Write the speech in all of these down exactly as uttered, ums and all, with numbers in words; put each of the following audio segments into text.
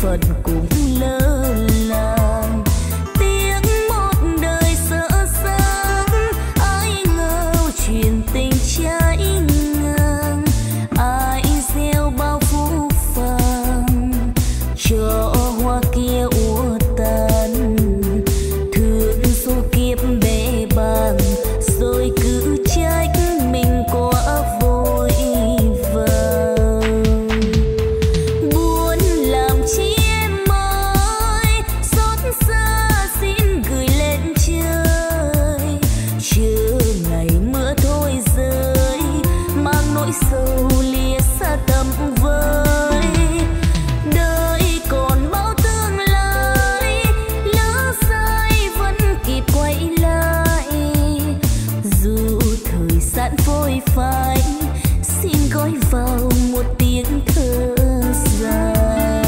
phận cũng lơ là. Tiếng một đời sợ sáng, ai ngờ chuyện tình trái ngang. Ai gieo bao phũ phàng cho hoa kia úa tàn. Thương số kiếp bể bàng rồi cứ trách mình quá vội vàng. Buồn làm chi em ơi, xót xa xin gửi lên trời. Chờ ngày mưa thôi rơi, mang nỗi sầu lìa xa tầm với. Đời còn bao tương lai, lỡ sai vẫn kịp quay lại. Dù thời gian phôi phai, xin gói vào một tiếng thơ dài.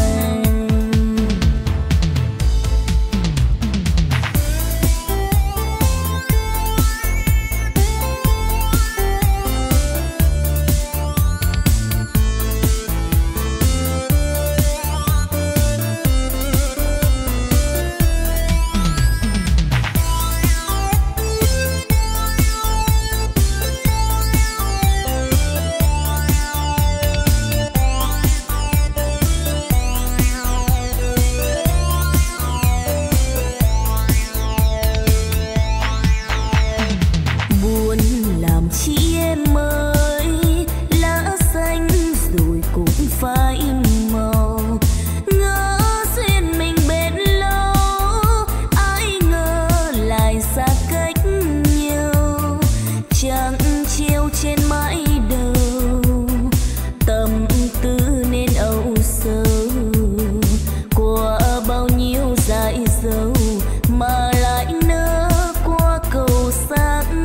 Buồn làm chi em ơi, lá xanh rồi cũng phai màu. Ngỡ duyên mình bền lâu, ai ngờ lại xa cách nhau. Chẳng chiều trên mãi đầu, tâm tư nên âu sầu. Qua bao nhiêu dại dầu mà lại nỡ qua cầu sáng.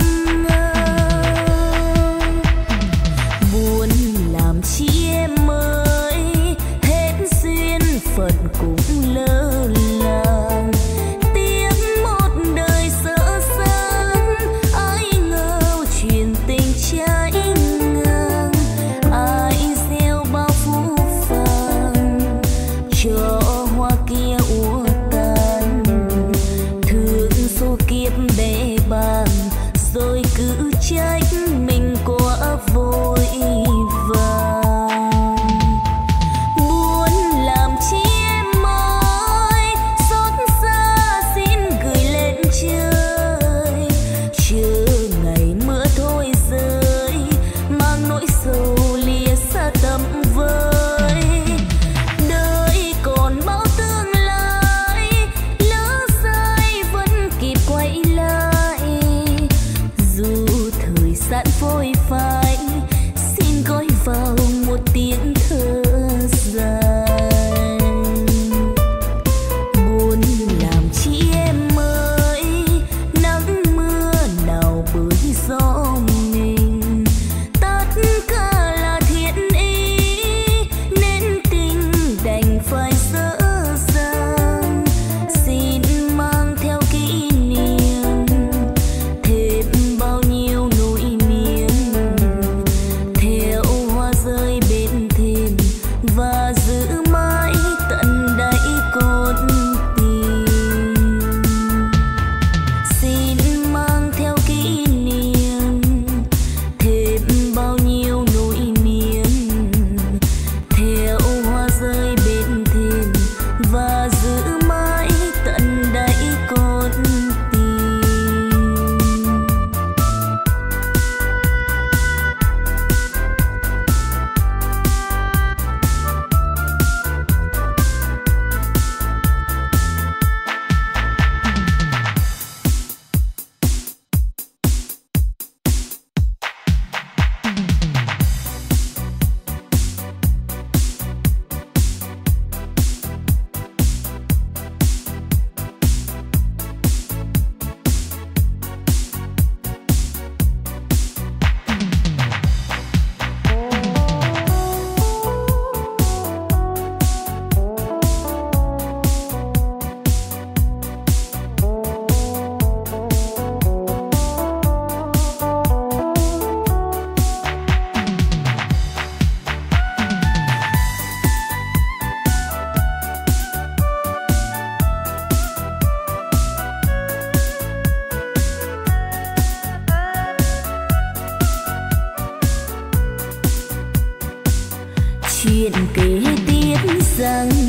Buồn làm chi em ơi, hết duyên phận cũng lơ là. Tiếng một đời sợ sáng, ai ngờ chuyện tình trái ngang. Ai gieo bao phũ phàng cho hoa kia úa tàn. Thương số kiếp bể bàng rồi cứ trách mình quá vội vàng. Buồn làm chi em ơi,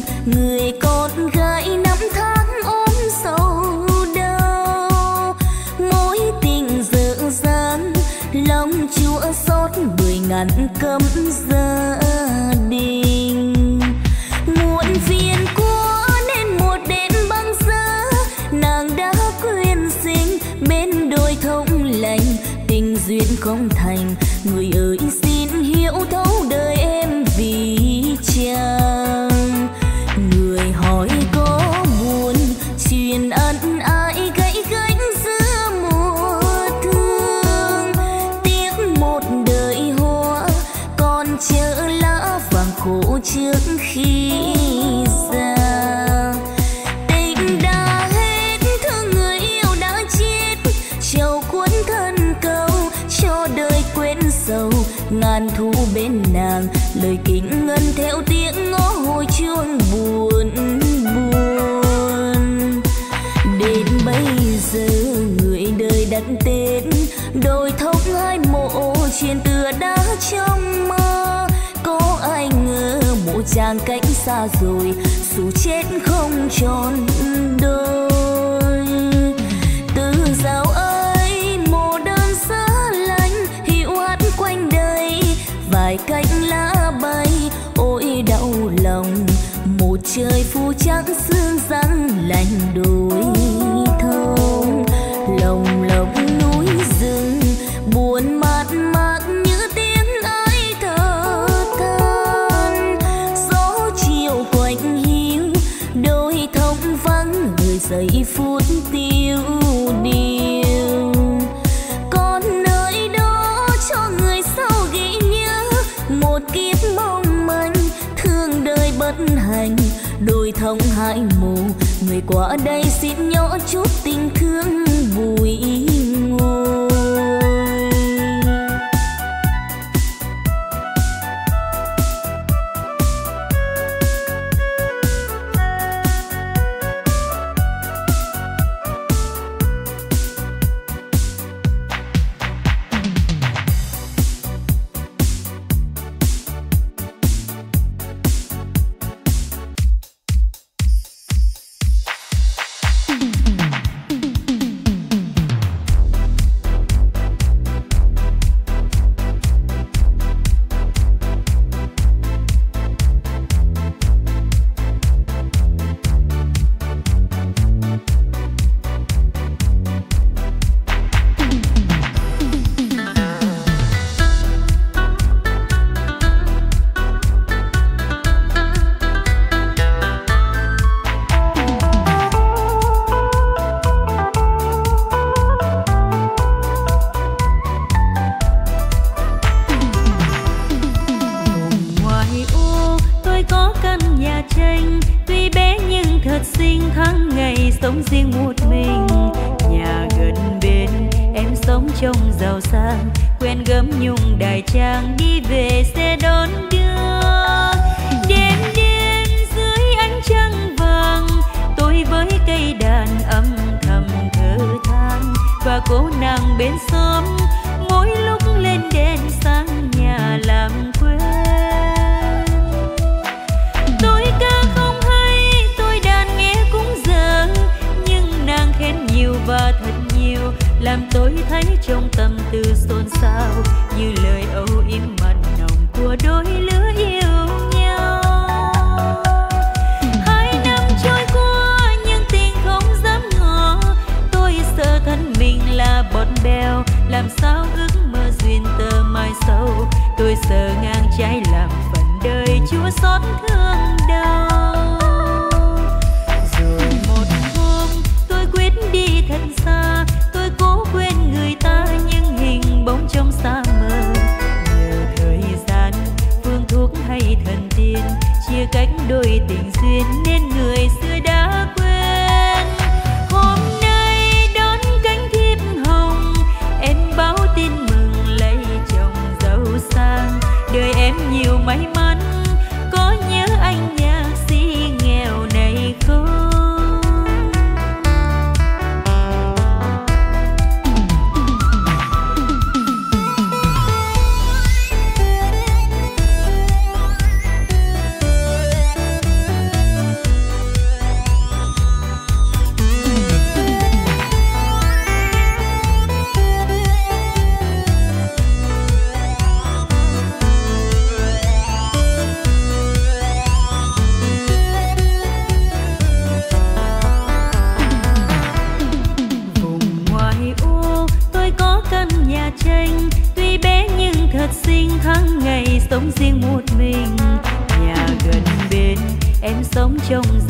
người con gái năm tháng ôm sầu đau. Mối tình dở dang lòng chúa xót mười ngàn cấm gia đình. Muộn phiền quá nên một đêm băng giá, nàng đã quyên sinh bên đôi thông lành. Tình duyên không thành, người ơi xin hiểu thấu đời em vì chàng. Người hỏi có buồn chuyện ân ai gãy gánh giữa mùa thương. Tiếc một đời hoa còn chờ lá vàng khổ trước khi già. Tình đã hết thương người yêu đã chết, trầu cuốn thân câu cho đời quên sầu. Ngàn thu bên nàng lời kính ngân theo tiếng ngõ hồi chuông buồn buồn. Đến bây giờ người đời đặt tên đôi thông hai mộ, chuyện tựa đã trong mơ. Có ai ngờ một chàng cách xa rồi, dù chết không tròn đôi. Từ dạo ấy mùa đơn giá lạnh hiu hắt quanh đây, vài cánh lá bay ôi đau lòng. Một trời phủ trắng sương răng lạnh đôi thông. Lòng lòng núi rừng buồn mát mát như tiếng ai thở than. Gió chiều quạnh hiu đôi thông vắng người giây phút tiêu điều. Còn nơi đó cho người sau ghi nhớ một kiếp mong manh thương đời bất hạnh. Đôi thông hai mù người qua đây xin nhỏ chút tình thương bùi ngùi.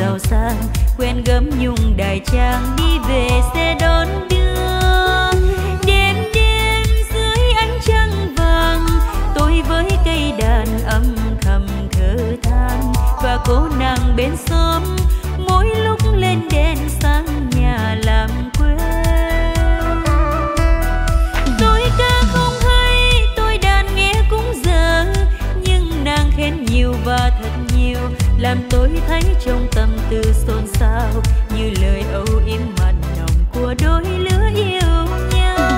giàu sang, quen gấm nhung đài trang đi về xe đón đưa. Đêm đêm dưới ánh trăng vàng, tôi với cây đàn âm thầm thở than, và cô nàng bên xóm mỗi lúc lên đèn sang nhà làm quên. Tôi ca không hay, tôi đàn nghe cũng dở, nhưng nàng khen nhiều và thật nhiều, làm tôi thấy trong tâm tư xôn xao như lời âu yếm mặn nồng của đôi lứa yêu nhau.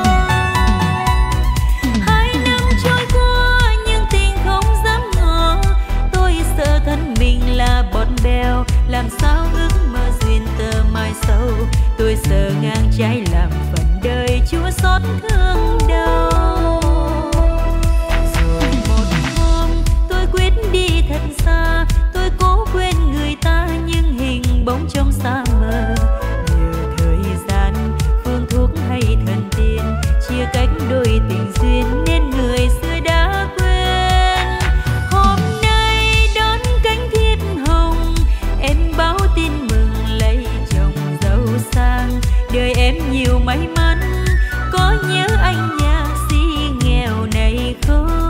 Hai năm trôi qua nhưng tình không dám ngỏ, tôi sợ thân mình là bọt bèo, làm sao ước mơ duyên tơ mai sau. Tôi sợ ngang trái làm phần đời chúa xót thương đau. Rồi một hôm tôi quyết đi thật xa, tôi cố quên người ta nhưng hình bóng trong xa mờ. Nhờ thời gian phương thuốc hay thần tiên chia cách đôi tình duyên nên người xưa đã quên. Hôm nay đón cánh thiếp hồng, em báo tin mừng lấy chồng giàu sang. Đời em nhiều may mắn, có nhớ anh nhạc sĩ nghèo này không?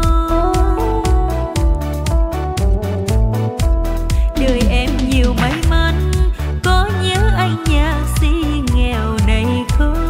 Đời em nhiều may mắn, có nhớ anh nhạc sĩ nghèo này không?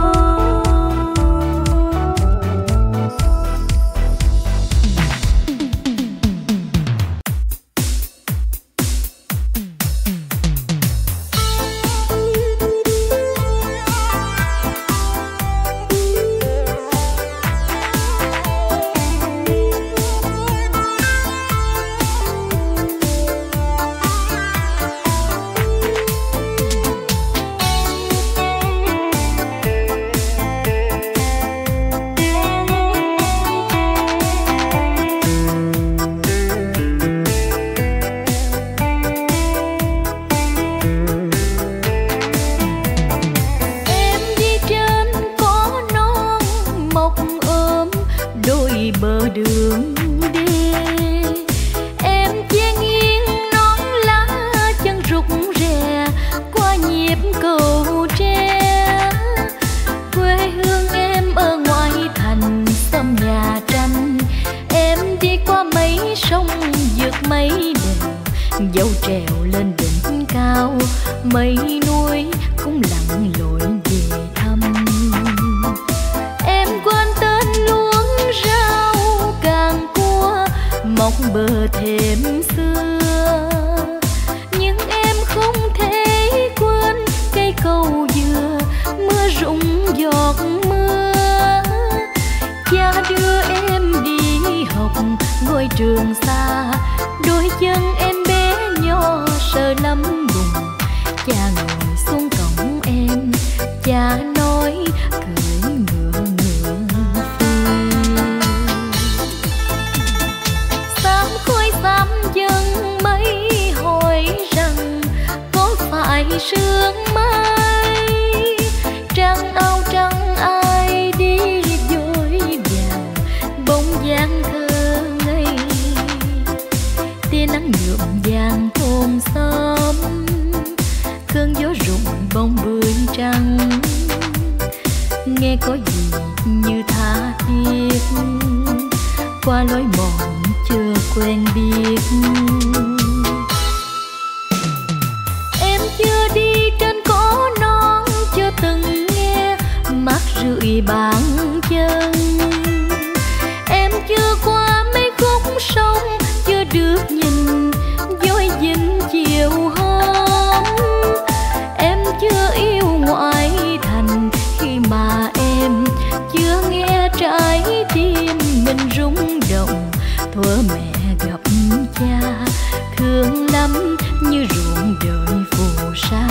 Dẫu trèo lên đỉnh cao, mây núi cũng lặn lội về thăm. Em quên tên luống rau càng cua mọc bờ thềm xưa, nhưng em không thể quên cây cầu dừa mưa rụng giọt mưa. Cha đưa em đi học ngôi trường xa, đôi chân em bé nhỏ sợ lắm bùn. Cha ngồi xuống cổng em, cha nói cưỡi ngựa ngựa phi. Xám khói xám dân mấy hỏi rằng có phải sương mai, trăng áo trăng ai đi vội vàng, bóng dáng thơ ngây. Tia nắng nhuộm vàng thôn xóm, cơn gió rụng bông bướm trắng. Nghe có gì như tha thiết qua lối mòn chưa quen biết. Em chưa đi trên cỏ non, chưa từng nghe mắt rượi bàn chân. Em chưa qua mấy khúc sông, chưa được nhìn dối dinh chiều hôm. Em chưa yêu ngoại thành khi mà em chưa nghe trái tim mình rung động. Thuở mẹ gặp cha thương lắm như ruộng đời phù sa.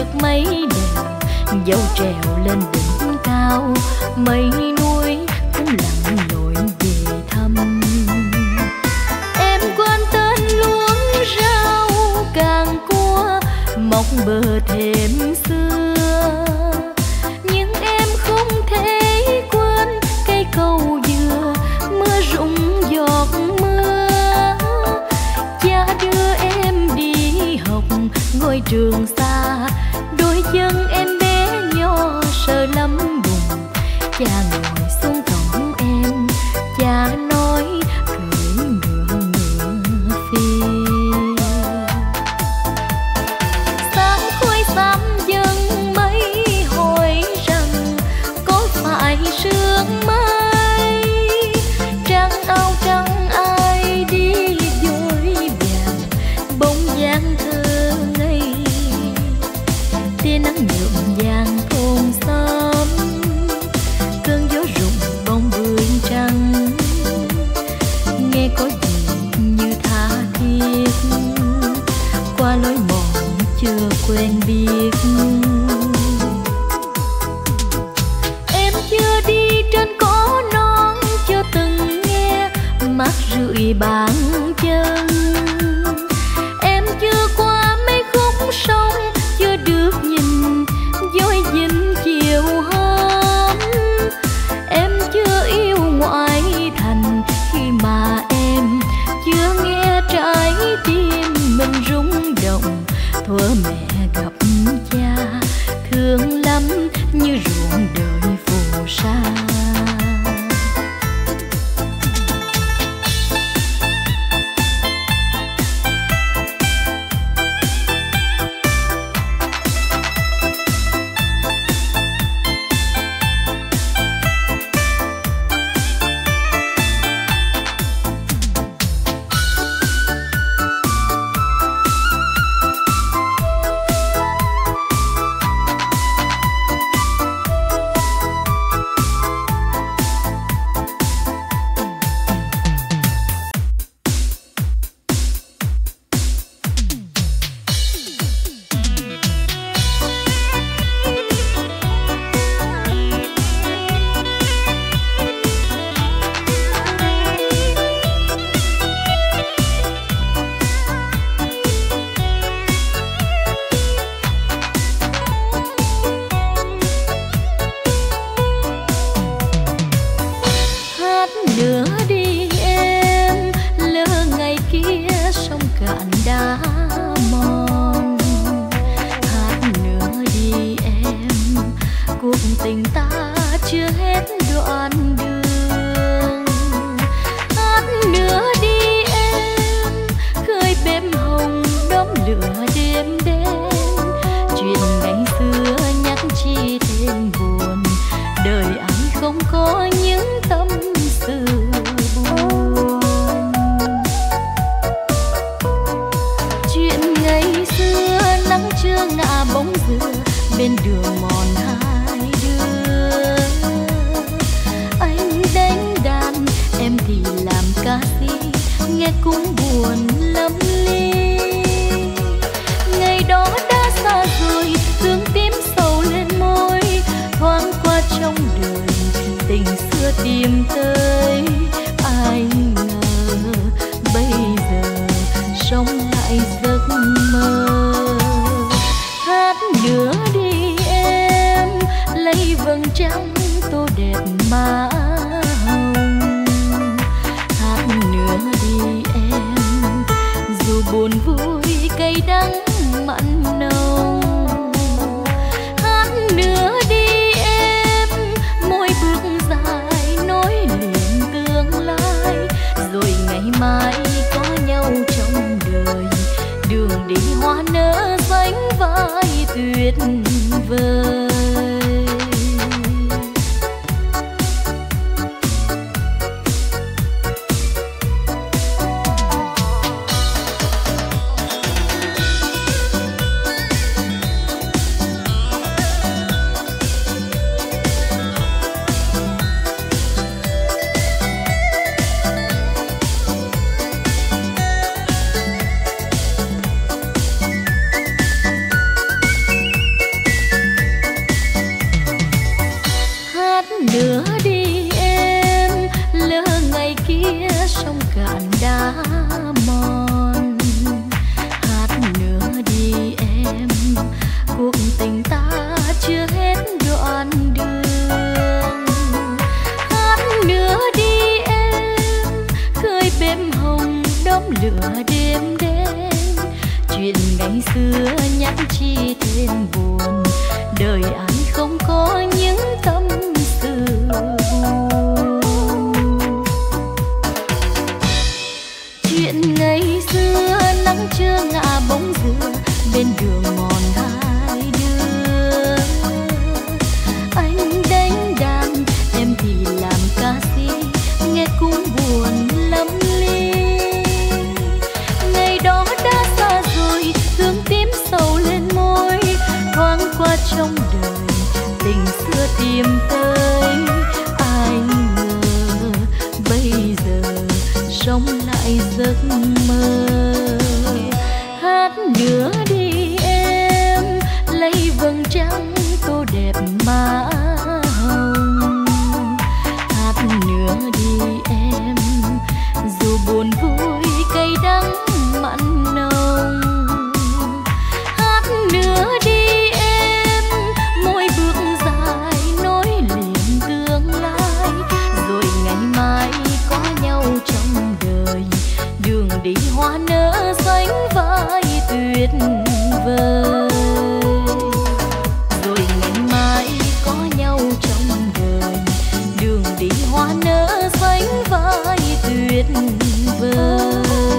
mấy đèo, dẫu trèo lên đỉnh cao, mây núi cũng lặng lội về thăm. Em quên tên luống rau càng cua mọc bờ thềm xưa, nhưng em không thể quên cây cầu dừa mưa rụng giọt mưa. Cha đưa em đi học ngôi trường xa, đôi chân em bé nhỏ sợ lắm bùn. Cha ngồi xuống cổng em, cha nói cưỡi ngựa ngựa phi. Sáng khói xám dâng mây hỏi rằng có phải sương mai, trăng áo trắng ai đi dối vàng bóng dáng thơ ngây. Tia nắng nhuộm vàng thôn xóm, cơn gió rụng bóng bướm trắng, nghe có gì như tha thiết qua lối mòn chưa quen biết. Em chưa đi trên cỏ non, chưa từng nghe mát rượi bàn chân. Em chưa qua mấy khúc sông, chưa được nhìn dối dinh chiều hôm. Em chưa yêu ngoại thành khi mà em chưa nghe trái tim mình rung động. Thuở mẹ gặp cha thương lắm như ruộng đời phù sa. trong đời, tình xưa tìm tới. Ai ngờ bây giờ sống lại giấc mơ. Hát nữa đi em, lấy vầng trăng tô đẹp má hồng. Hát nữa đi em, dù buồn vui cay đắng mặn nồng. Hát nữa đi em, mỗi bước dài nối liền tương lai. Rồi ngày mai có nhau trong đời, đường đi hoa nở sánh vai tuyệt vời. Rồi ngày mai có nhau trong đời, đường đi hoa nở sánh vai tuyệt vời.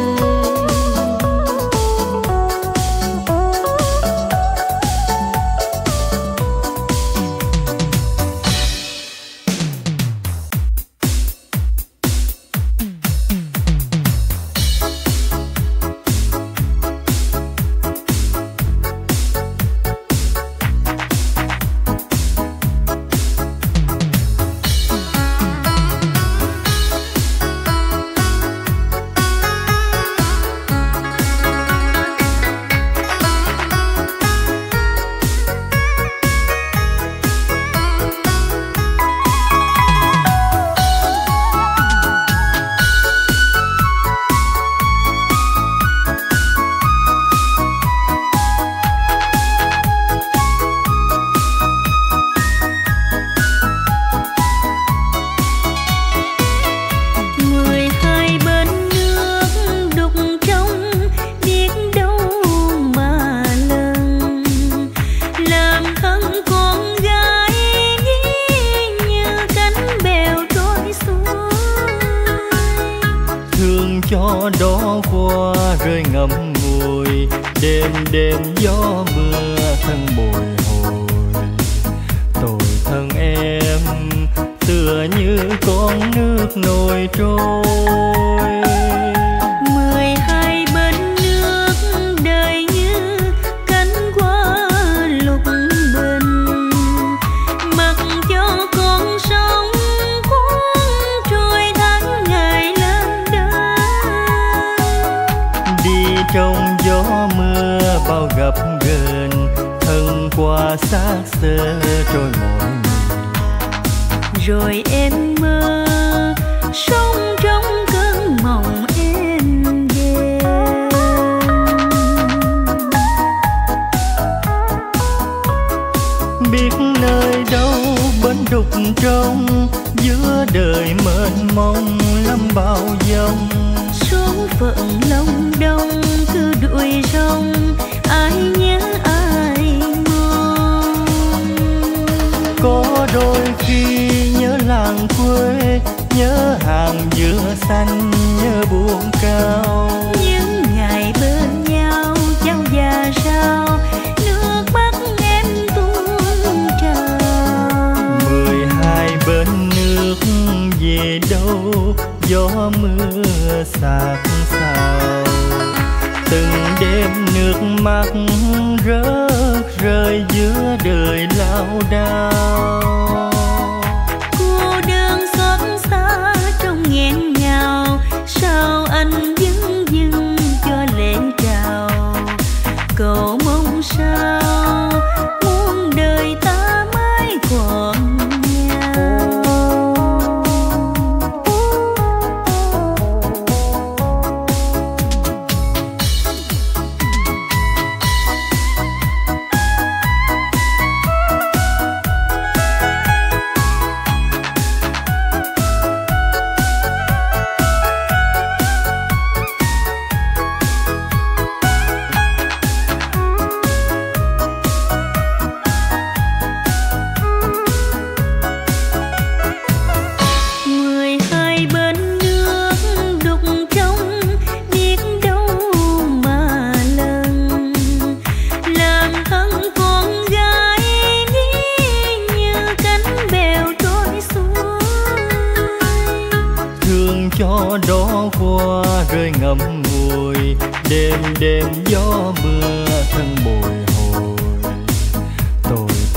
cho đó qua rơi ngậm ngùi, đêm đêm gió mưa thân bồi hồi. Tôi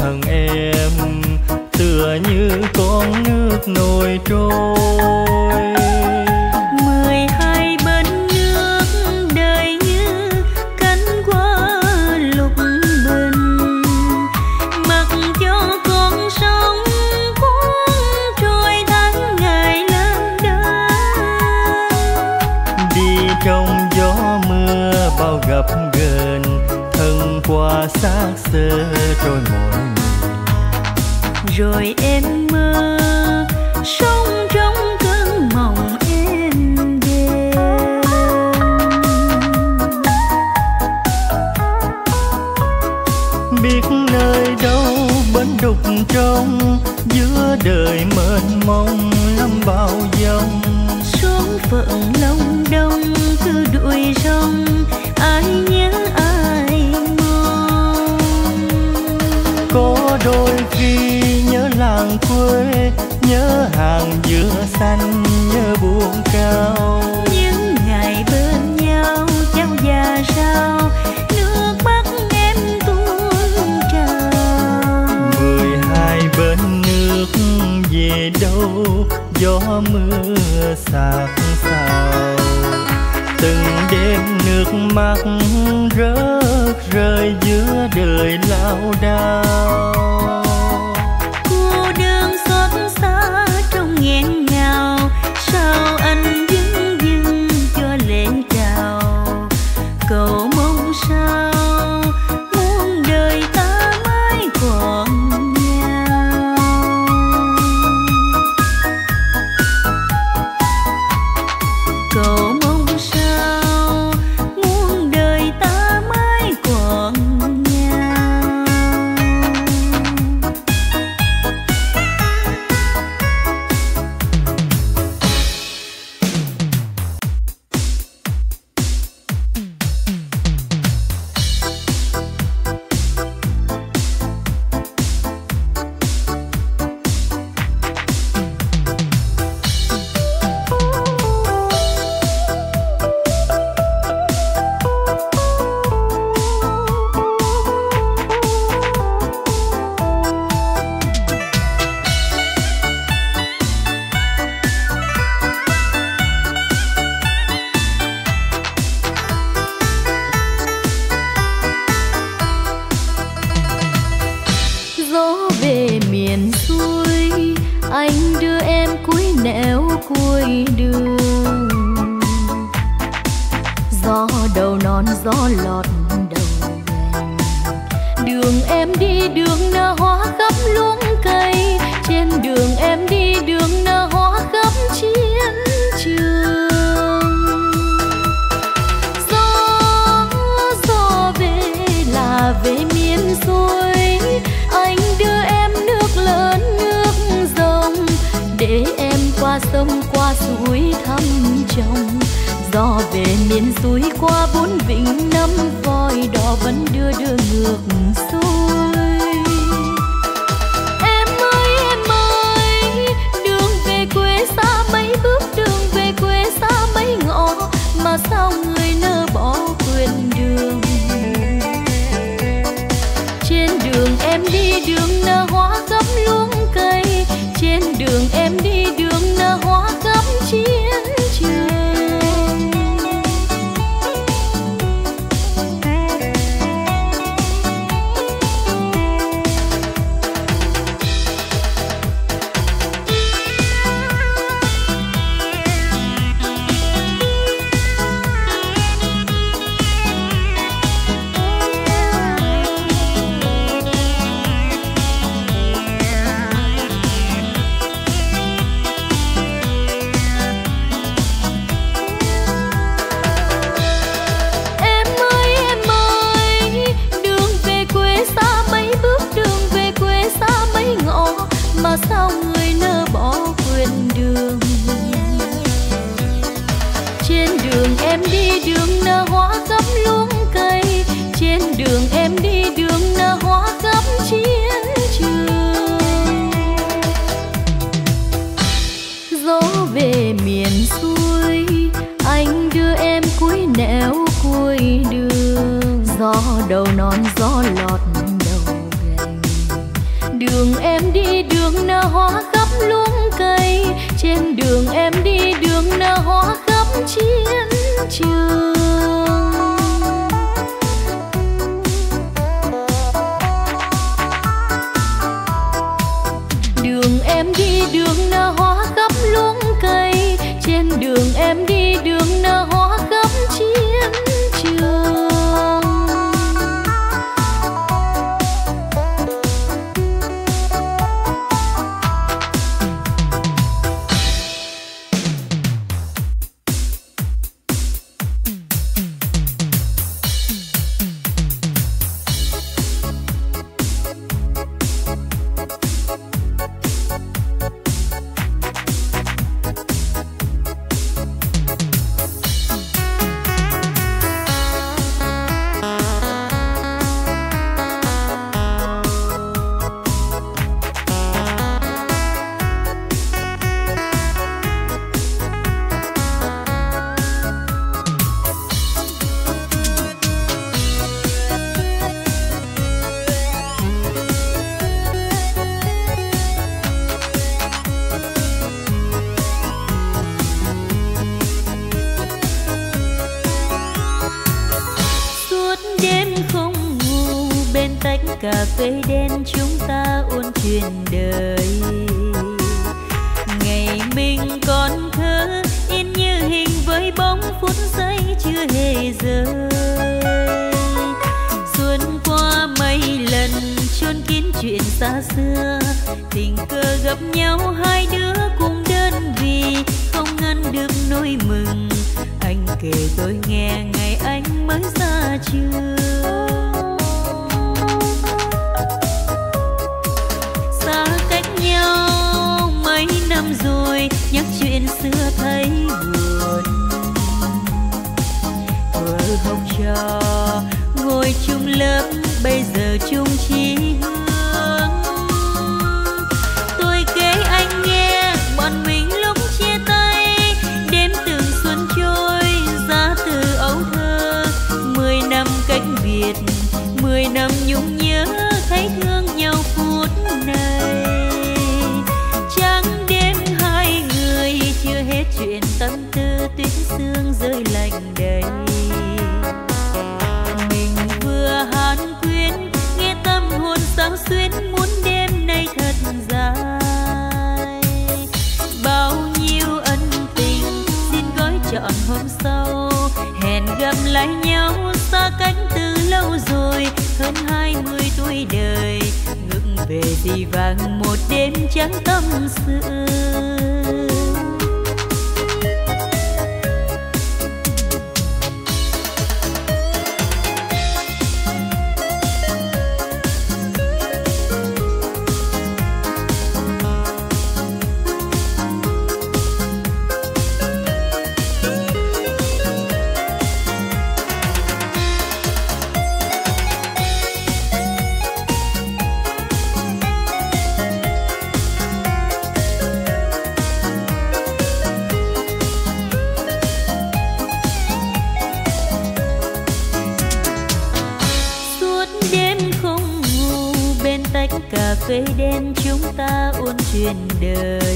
nổi trôi. Mười hai bên nước đời như cánh hoa lục bình, mặc cho con sông cuốn trôi tháng ngày lên đời. Đi trong gió mưa bao gặp gần, thân qua xác xơ trôi mỗi ngày. Rồi em mơ sống trong cơn mộng êm đềm. Biết nơi đâu bến đục trong, giữa đời mênh mông lắm bao dòng. Số phận long đông cứ đuổi rong, ai nhớ ai mong. Có đôi khi nhớ làng quê, nhớ hàng dừa xanh, nhớ buông cao. Những ngày bên nhau cháu già sao, nước mắt em tuôn trào. Mười hai bên nước về đâu, gió mưa sạc sào. Từng đêm nước mắt rớt rơi giữa đời lao đao. Cô đơn xót xa trong nghẹn ngào, sao anh dưng dưng cho lệ trào. Cầu mong sao muôn đời ta mãi còn nhau. Cầu mong sao muôn đời ta mãi còn nhau. Gió về miền xuôi, anh đưa em cuối nẻo cuối đường. Gió đầu non gió lọt đầu gành, đường em đi đường nở hoa khắp luống cây. Trên đường em đi đường nở hoa khắp chiến trường. Gió gió về là về miền xuôi, anh đưa em nước lớn nước rồng, để em qua sông qua suối thăm chồng. Gió về miền xuôi qua bốn vịnh năm voi đò vẫn đưa đưa ngược xuôi. Em ơi em ơi, đường về quê xa mấy bước, đường về quê xa mấy ngõ, mà sao người nỡ bỏ quên đường. Trên đường em đi đường nở hoa khắp luống cây, trên đường em đi đường nở hoa khắp chiến trường. Mà sao người nỡ bỏ quên đường. Trên đường em đi đường nở hoa khắp luống cây, trên đường em đi đường nở hoa khắp chiến trường. Gió về miền xuôi, anh đưa em cuối nẻo cuối đường. Gió đầu non gió lọt đầu gành, đường em đi đường nở hoa khắp luống cây. trên đường em đi đường nở hoa khắp chiến trường. Đường em đi đường nở hoa khắp luống cây, trên đường em đi đường nở hoa khắp chiến trường. Cà phê đen chúng ta ôn chuyện đời. Ngày mình còn thơ in như hình với bóng phút giây chưa hề rơi. Xuân qua mấy lần chôn kín chuyện xa xưa, tình cờ gặp nhau hai đứa cùng đơn vì không ngăn được nỗi mừng. Anh kể tôi nghe ngày anh mới ra trường. Năm rồi nhắc chuyện xưa thấy buồn. Thuở học trò ngồi chung lớp bây giờ chung chí hướng. Tôi kể anh nghe bọn mình lúc chia tay, đêm từng xuân trôi ra từ ấu thơ. Mười năm cách biệt, mười năm nhung nhớ thấy thương nhau phút này. Chuyện tâm tư tuyết sương rơi lạnh đầy. Mình vừa hàn quyến nghe tâm hồn sao xuyến, muốn đêm nay thật dài. Bao nhiêu ân tình xin gói trọn hôm sau, hẹn gặp lại nhau xa cách từ lâu rồi. Hơn hai mươi tuổi đời ngừng về gì vàng một đêm trắng tâm sự. Cà phê đen chúng ta ôn chuyện đời.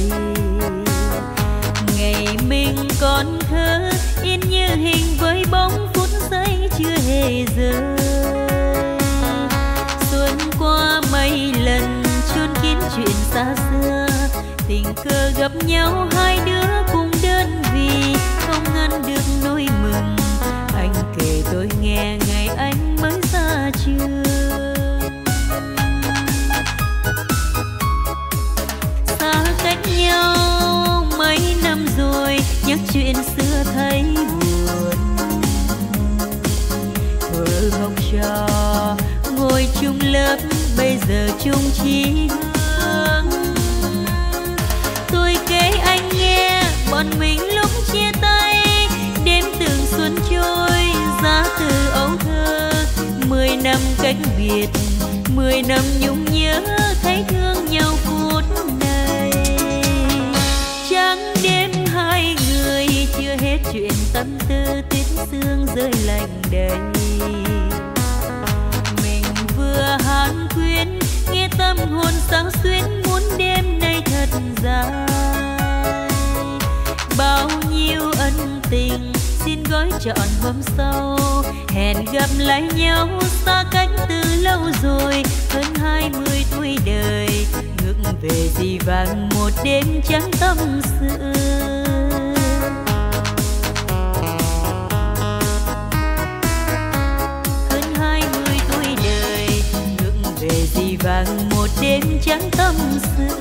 Ngày mình còn thơ in như hình với bóng phút giây chưa hề rơi. Xuân qua mấy lần chôn kín chuyện xa xưa, tình cờ gặp nhau hai đứa cùng đơn vì không ngăn được nỗi mừng. Anh kể tôi nghe ngày anh mới ra trường. Nhau mấy năm rồi nhắc chuyện xưa thấy buồn. Thuở học trò ngồi chung lớp bây giờ chung chí hướng. Tôi kể anh nghe bọn mình lúc chia tay, đêm từng xuân trôi ra từ ấu thơ. Mười năm cách biệt, mười năm nhung nhớ thấy thương nhau phút này. Trắng đêm hai người chưa hết chuyện tâm tư, tuyết sương rơi lạnh đầy. Mình vừa hàn quyến nghe tâm hồn sao xuyến, muốn đêm nay thật dài. gói trọn hôm sau. Hẹn gặp lại nhau xa cách từ lâu rồi, hơn hai mươi tuổi đời, ngước về dĩ vãng một đêm trắng tâm sự. Hơn hai mươi tuổi đời, ngước về dĩ vãng một đêm trắng tâm sự.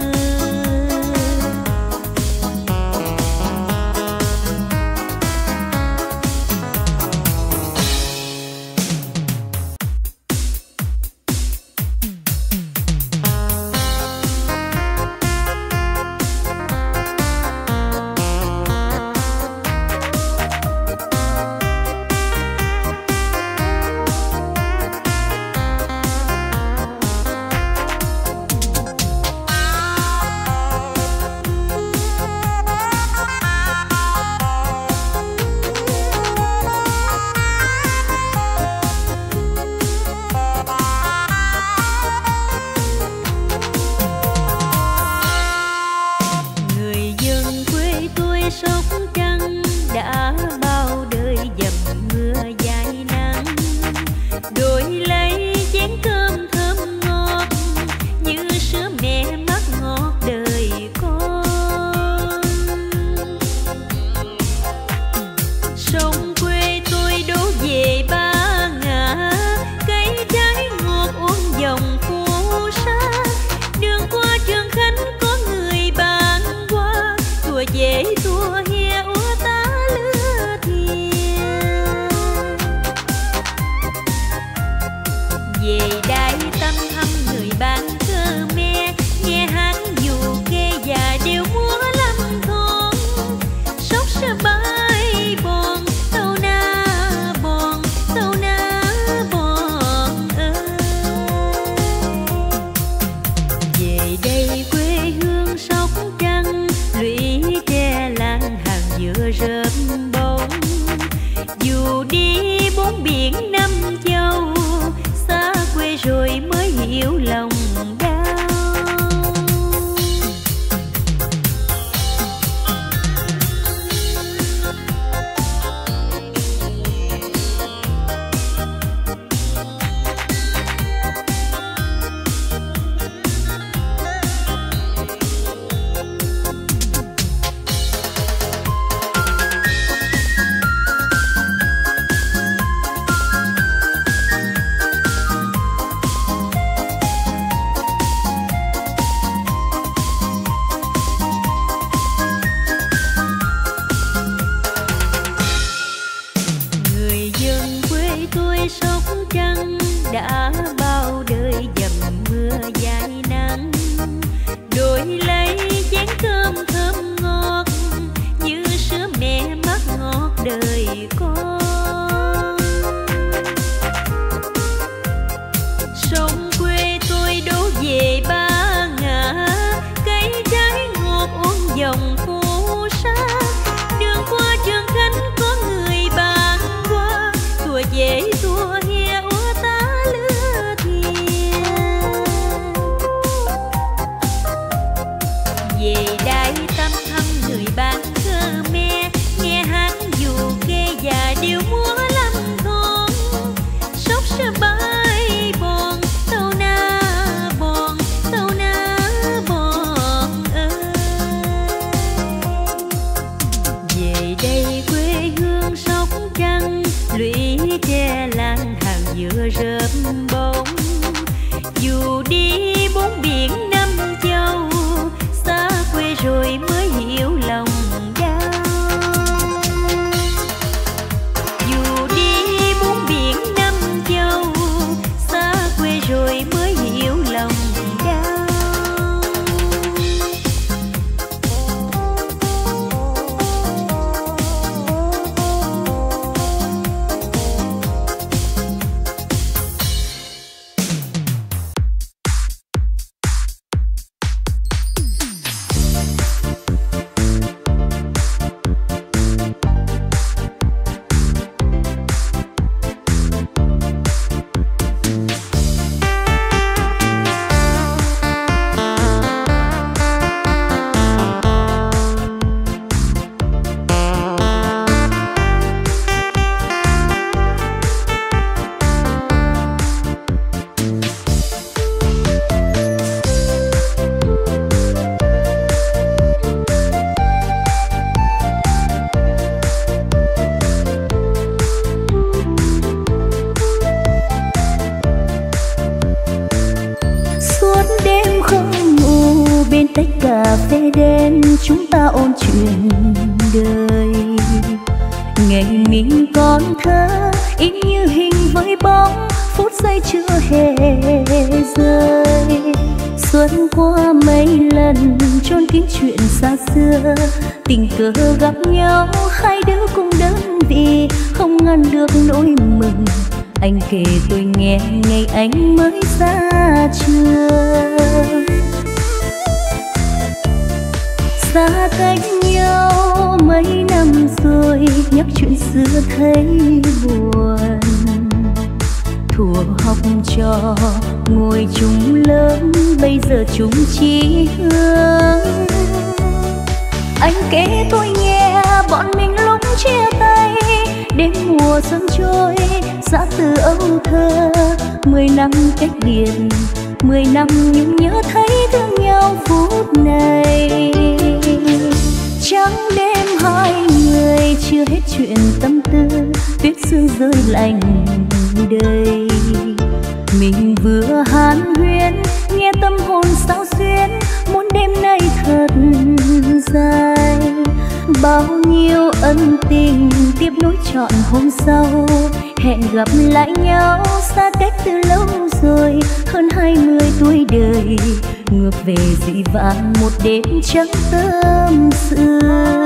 tách cà phê đen, chúng ta ôn chuyện đời. Ngày mình còn thơ ít như hình với bóng, phút giây chưa hề rơi. Xuân qua mấy lần chôn kín chuyện xa xưa, tình cờ gặp nhau hai đứa cùng đơn vị, không ngăn được nỗi mừng. Anh kể tôi nghe ngày anh mới ra trường. Xa cách nhau mấy năm rồi, nhắc chuyện xưa thấy buồn. Thuở học trò ngồi chung lớp, bây giờ chung chí hướng. Anh kể tôi nghe bọn mình lúc chia tay, đến mùa xuân trôi giã từ âu thơ. Mười năm cách biệt, mười năm nhưng nhớ thấy thương nhau phút này. Trắng đêm hai người chưa hết chuyện tâm tư, tuyết sương rơi lạnh đầy. Mình vừa hàn huyên nghe tâm hồn sao xuyến, muốn đêm nay thật dài. Bao nhiêu ân tình tiếp nối trọn hôm sau, hẹn gặp lại nhau xa cách từ lâu rồi. Hơn hai mươi tuổi đời ngược về dị vãng, một đêm trắng tâm sự.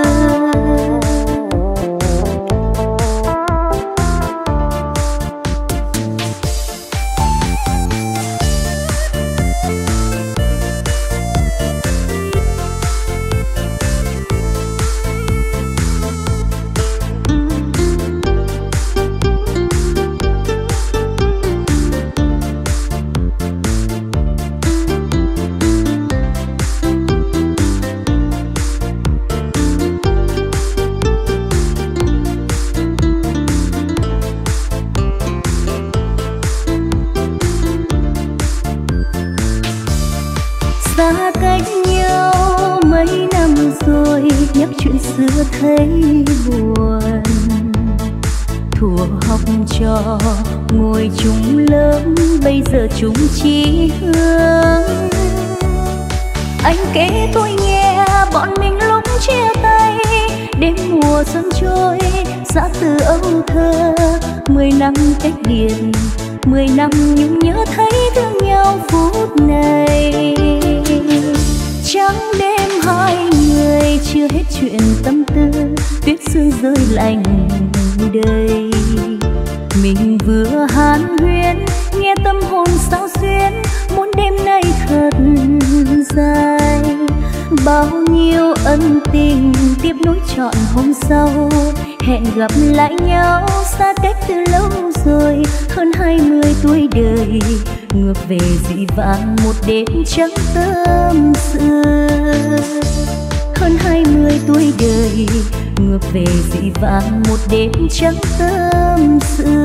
Xa cách nhau mấy năm rồi, nhắc chuyện xưa thấy buồn. Thuở học trò ngồi chung lớp, bây giờ chung chí hướng. Anh kể tôi nghe bọn mình lúc chia tay, đến mùa xuân trôi giã từ âu thơ. Mười năm cách biệt, mười năm nhưng nhớ thấy thương nhau phút này. Trắng đêm hai người chưa hết chuyện tâm tư, tuyết sương rơi lạnh đầy. Mình vừa hàn huyên nghe tâm hồn sao xuyến, muốn đêm nay thật dài. Bao nhiêu ân tình tiếp nối trọn hôm sau, hẹn gặp lại nhau xa cách từ lâu rồi. Hơn hai mươi tuổi đời ngược về dị vãng, một đêm trắng tâm sự. Hơn hai mươi tuổi đời ngược về dị vãng, một đêm trắng tâm sự.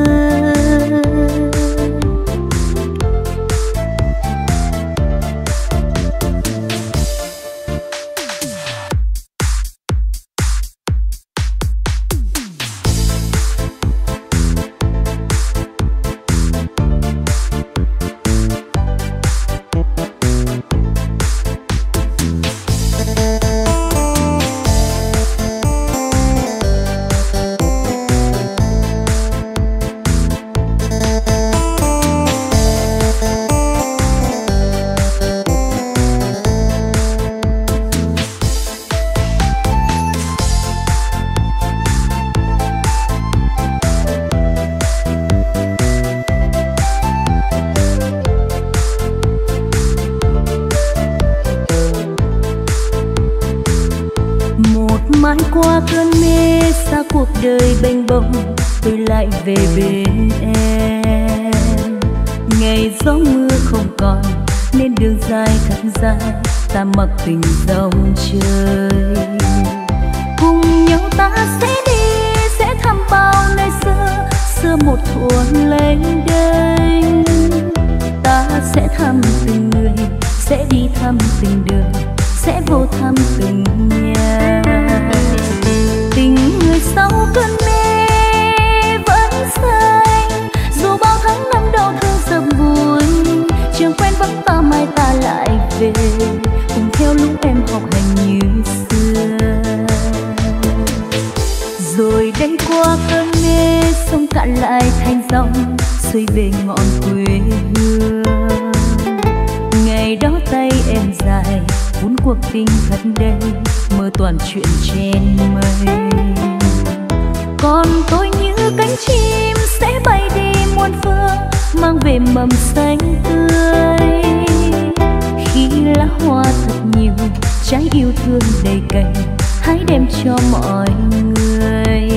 mãi qua cơn mê xa cuộc đời bênh bồng, tôi lại về bên em. Ngày gió mưa không còn nên đường dài thật dài, ta mặc tình dòng trời. Cùng nhau ta sẽ đi, sẽ thăm bao nơi xưa, xưa một thuở lênh đênh. Ta sẽ thăm từng người, sẽ đi thăm từng đời, sẽ vô thăm từng nhà. Tình người sau cơn mê vẫn xanh, dù bao tháng năm đau thương dập vùi. Trường quen vắng ta mai ta lại về, cùng theo lũ xuôi về ngọn quê hương. Ngày đó tay em dài vun cuộc tình thật đây, mơ toàn chuyện trên mây. Còn tôi như cánh chim sẽ bay đi muôn phương, mang về mầm xanh tươi. Khi lá hoa thật nhiều, trái yêu thương đầy cành, hãy đem cho mọi người.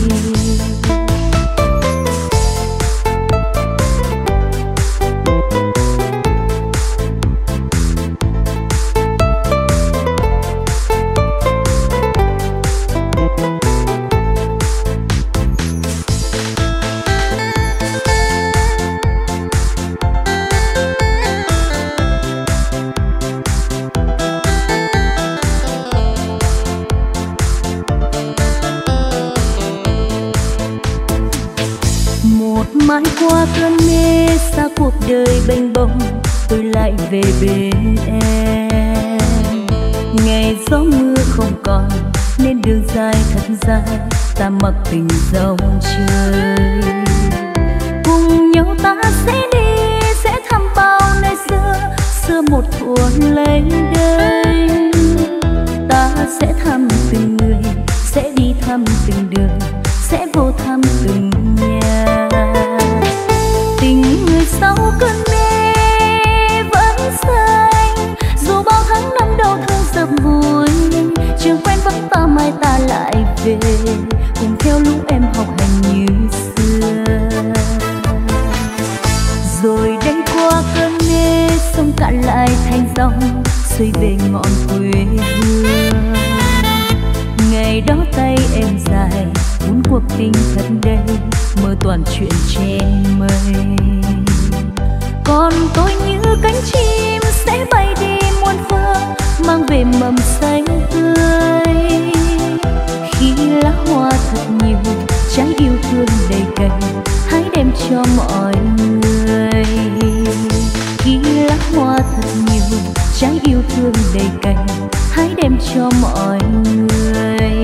Mãi qua cơn mê xa cuộc đời bênh bông, tôi lại về bên em. Ngày gió mưa không còn nên đường dài thật dài, ta mặc tình dòng trời. Cùng nhau ta sẽ đi, sẽ thăm bao nơi xưa, xưa một thuở lấy đây. Ta sẽ thăm từng người, sẽ đi thăm từng đường, sẽ vô thăm từng nhà. Tình người sau cơn mê vẫn xanh, dù bao tháng năm đau thương dập vùi. Trường quen vẫn ta mai ta lại về, cùng theo lũ em học hành như xưa. Rồi đây qua cơn mê, sông cạn lại thành dòng, xuôi về ngọn quê hương. Ngày đó tay em dài vun cuộc tình thật đây, mơ toàn chuyện trên mây. Còn tôi như cánh chim sẽ bay đi muôn phương, mang về mầm xanh tươi. Khi lá hoa thật nhiều, trái yêu thương đầy cành, hãy đem cho mọi người. Khi lá hoa thật nhiều, trái yêu thương đầy cành, hãy đem cho mọi người.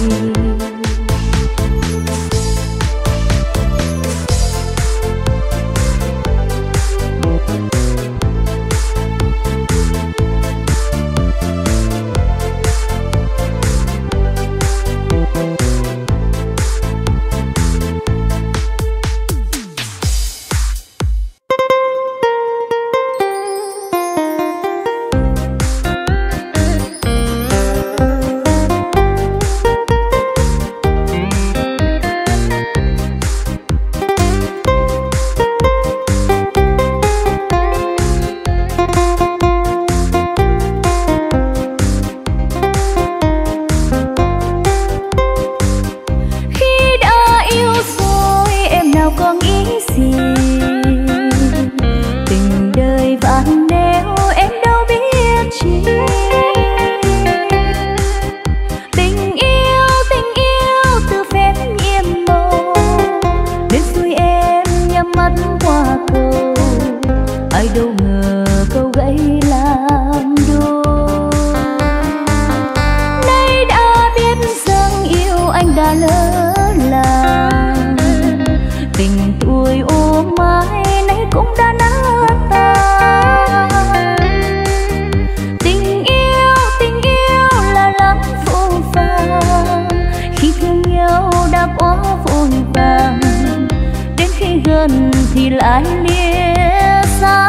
Thì lại lìa xa.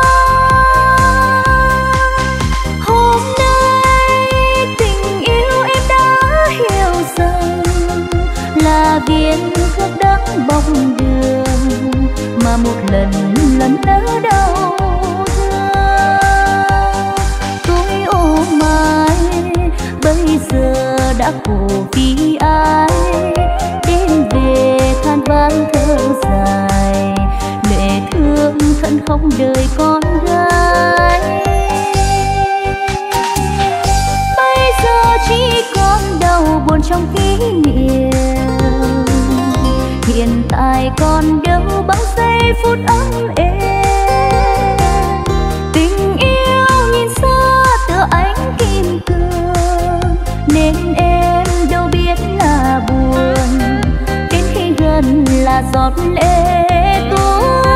Hôm nay tình yêu em đã hiểu rằng là viên thuốc đắng bóng đường, mà một lần lần nỡ đau thương. Tôi ôm mãi bây giờ đã khổ vì ai, đêm về than vãn thở dài, lệ thương thân không đời con gái. Bây giờ chỉ còn đau buồn trong kỷ niệm, hiện tại còn đâu bao giây phút ấm êm. Tình yêu nhìn xa tựa ánh kim cương, nên em đâu biết là buồn, đến khi gần là giọt lệ tuôn.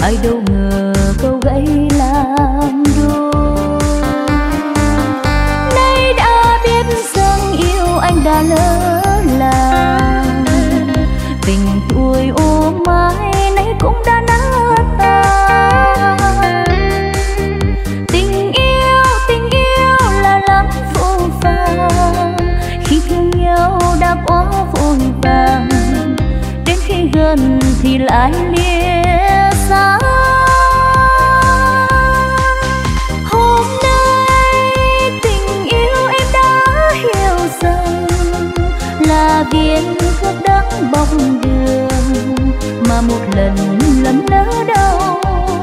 ai đâu ngờ câu gãy làm đôi. Nay đã biết rằng yêu anh đã lỡ làng, tình tuổi ô mãi nay cũng đã nát tan. Tình yêu, tình yêu là lắm phũ phàng, khi thương nhau đã quá vội vàng, đến khi gần thì lại lìa xa. Hôm nay tình yêu em đã hiểu rằng là viên thuốc đắng bóng đường mà một lần lầm lỡ đau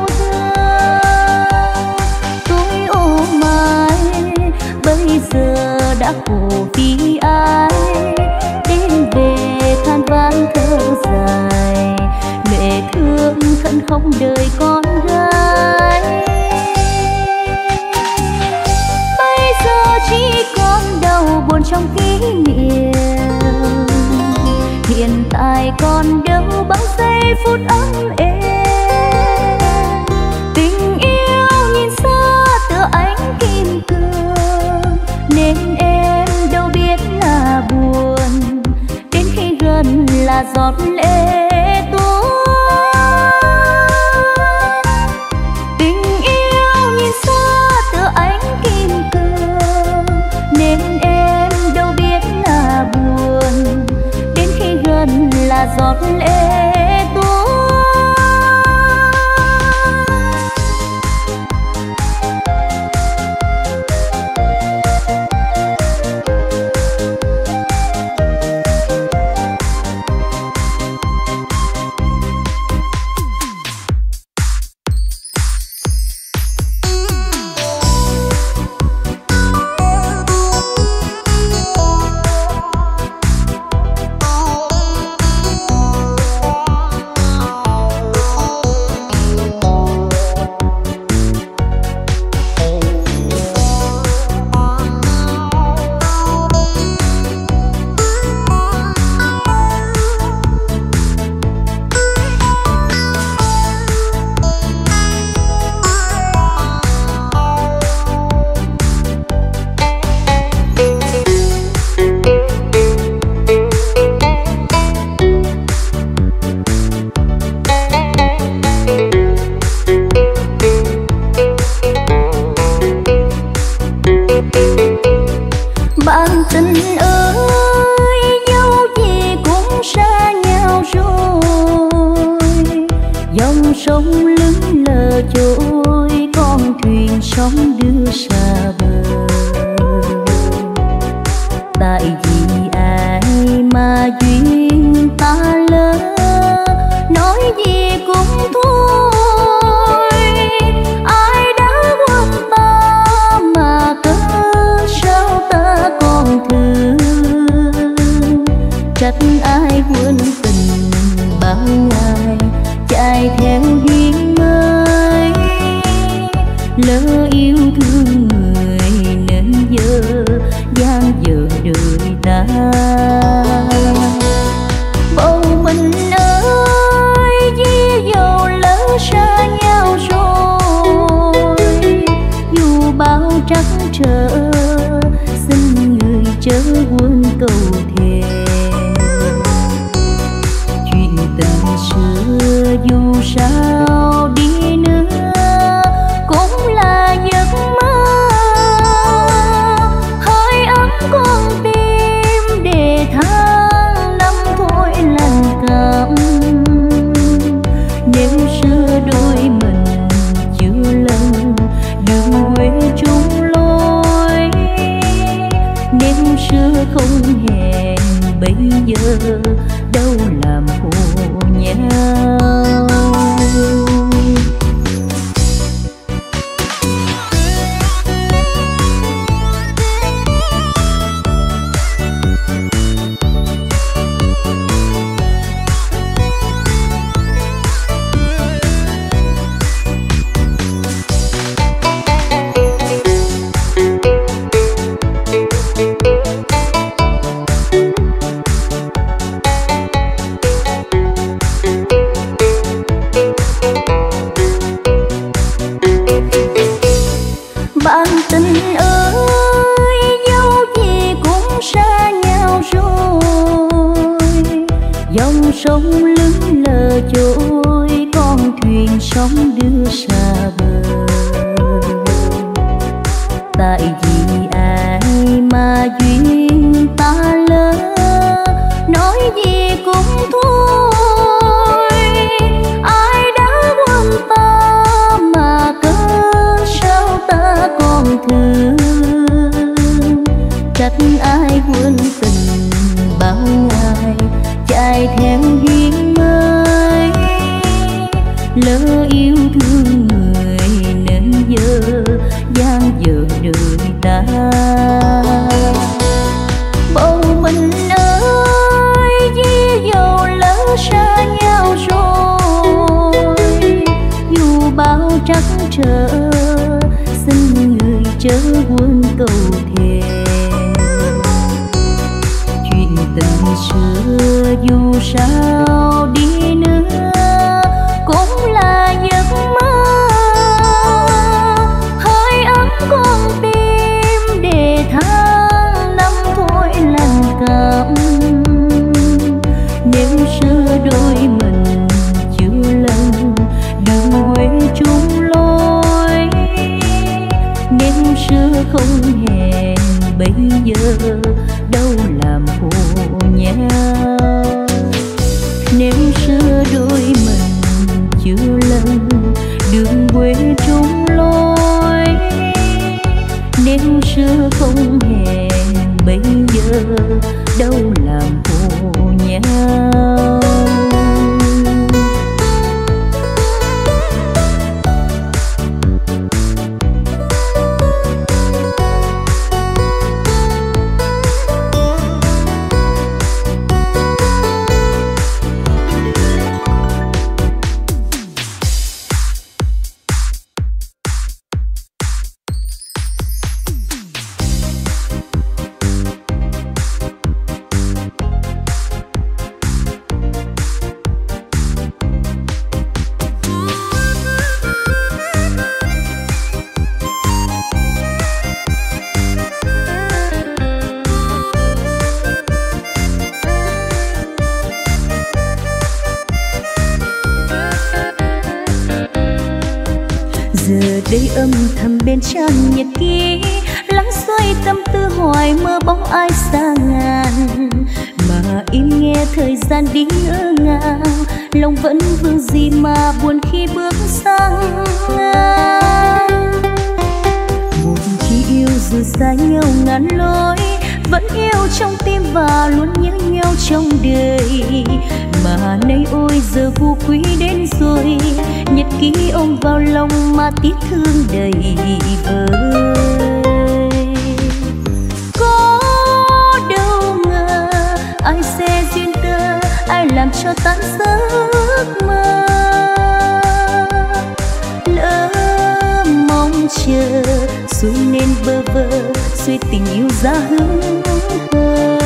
thương. Tôi ôm ai bây giờ đã khổ vì ai, đêm về than vãn thở dài, lệ thương khẩn không đời con gái. Bây giờ chỉ còn đau buồn trong kỷ niệm, hiện tại còn đâu bao giây phút ấm êm. Tình yêu nhìn xa tựa ánh kim cương, nên em đâu biết là buồn, đến khi gần là giọt lệ tuôn. Tình yêu nhìn xa tựa ánh kim cương, nên em đâu biết là buồn, đến khi gần là giọt lệ tuôn. sóng đưa xa bờ. Tại vì ai mà duyên ta lỡ, nói gì cũng thôi. Ai đã quên ta mà cớ sao ta còn thương. Trách ai quên tình bao ngày chạy theo duyên mới. Lỡ yêu thương người nên giờ gian dở đời ta. Bầu mình ơi vì dầu lỡ xa nhau rồi. Dù bao trắc trở xin người chớ quên cầu thề. Chuyện tình xưa dù sao đi nữa cũng là giấc mơ. Hơi ấm con tim để tháng năm thôi lần cảm. Nếu xưa đôi mình chưa lần đường quê chung lối. Nếu xưa không hẹn bây giờ đâu làm khổ nhau. Nếu xưa đôi mình chưa lần đường quê chung lối. Nếu xưa không hẹn bây giờ đâu làm khổ nhau. Đây âm thầm bên trang nhật ký, lắng xoay tâm tư hoài mơ bóng ai xa ngàn. Mà im nghe thời gian đi ngỡ ngàng, lòng vẫn vương gì mà buồn khi bước sang ngang. Một khi yêu dù xa nhau ngàn lối, vẫn yêu trong tim và luôn nhớ nhau trong đời. Mà nay ôi giờ vô quý đến rồi, nhật ký ôm vào lòng mà tiếc thương đầy vơi. Có đâu ngờ ai sẽ duyên tơ, ai làm cho tan giấc mơ. Lỡ mong chờ rồi nên bơ vơ, suy tình yêu ra hứng hờ.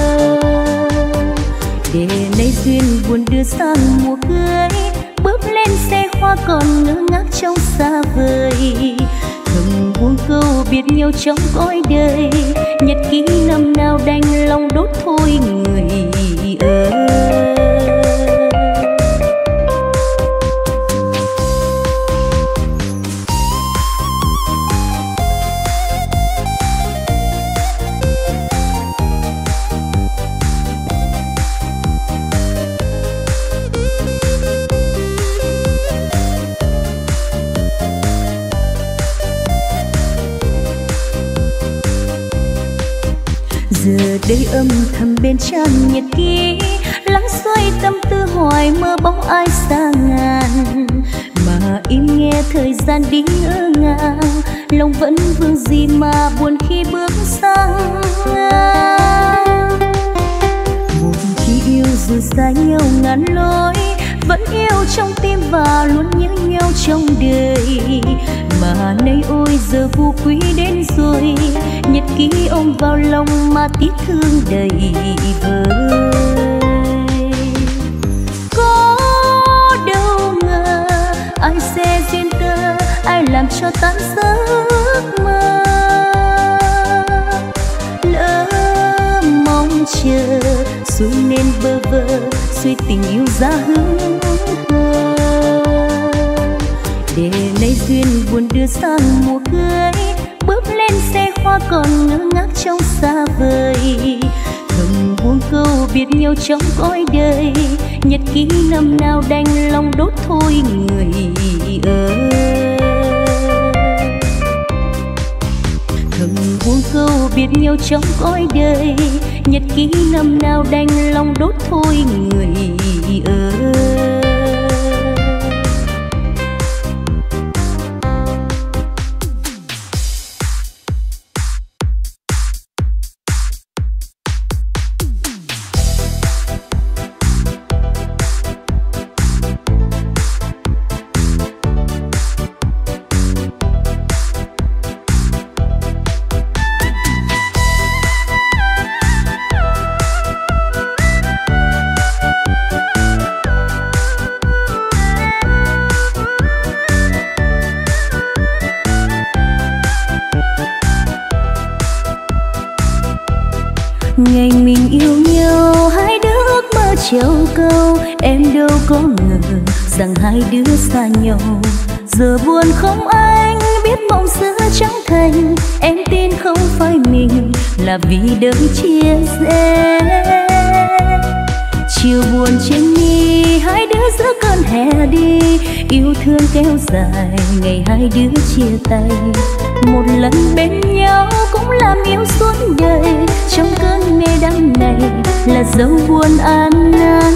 Để nay duyên buồn đưa sang mùa cưới, bước lên xe hoa còn ngơ ngác trong xa vời. Thầm buông câu biệt nhau trong cõi đời, nhật ký năm nào đành lòng đốt thôi người ơi. Giờ đây âm thầm bên trang nhật ký, lắng xoay tâm tư hoài mơ bóng ai xa ngàn. Mà im nghe thời gian đi ngỡ ngàng, lòng vẫn vương gì mà buồn khi bước sang ngang. Một khi yêu dù xa nhau ngàn lối, vẫn yêu trong tim và luôn nhớ nhau trong đời. Mà nay ôi giờ vô quý đến rồi, nhật ký ôm vào lòng mà tiếc thương đầy vơi. Có đâu ngờ ai sẽ duyên tơ, ai làm cho tan giấc mơ. Lỡ mong chờ rồi nên bơ vơ, suy tình yêu ra hứng hờ. thuyền buồn đưa sang mùa cưới, bước lên xe hoa còn ngơ ngác trong xa vời. Thầm buông câu biệt nhau trong cõi đời, nhật ký năm nào đành lòng đốt thôi người ơi. Thầm buông câu biệt nhau trong cõi đời, nhật ký năm nào đành lòng đốt thôi người ơi. Ngày mình yêu nhau hai đứa ước mơ treo câu, em đâu có ngờ rằng hai đứa xa nhau. Giờ buồn không anh biết mộng xưa chẳng thành, em tin không phải mình là vì đời chia rẽ. Chiều buồn trên mi hai đứa giữa cơn hè đi, yêu thương kéo dài ngày hai đứa chia tay. Một lần bên nhau cũng làm yêu suốt đời, trong cơn mê đắm này là dấu buồn an nan.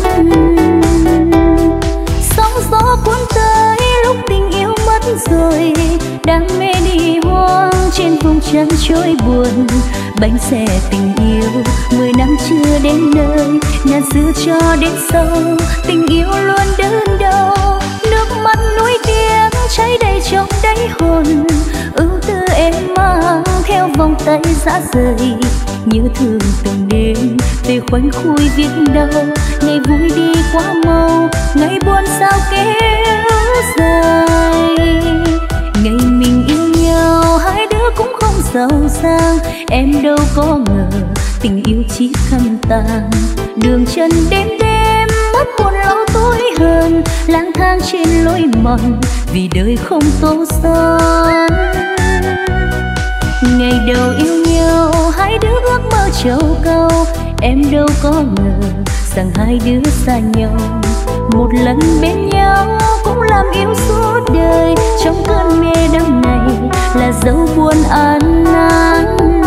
Sóng gió cuốn tới lúc tình yêu mất rồi, đam mê đi hoang trên vùng chân trôi buồn. Bánh xe tình yêu mười năm chưa đến nơi, ngàn xưa cho đến sau tình yêu luôn đơn đau. Nước mắt nuối tiếc cháy đầy trong đáy hồn, ưu tư em mang theo vòng tay dã rời. Nhớ thương từng đêm về khoảnh khuya viết đau, ngày vui đi quá mau, ngày buồn sao kéo dài. Ngày mình yêu nhau hai đứa cũng không giàu sang, em đâu có ngờ tình yêu chỉ khăn tàn. Đường chân đêm đêm mất buồn lâu tối hơn, lang thang trên lối mòn vì đời không tô son. Ngày đầu yêu nhau hai đứa ước mơ trầu câu, em đâu có ngờ rằng hai đứa xa nhau. Một lần bên nhau cũng làm yêu suốt đời, trong cơn mê đắm này là dấu buồn an nan.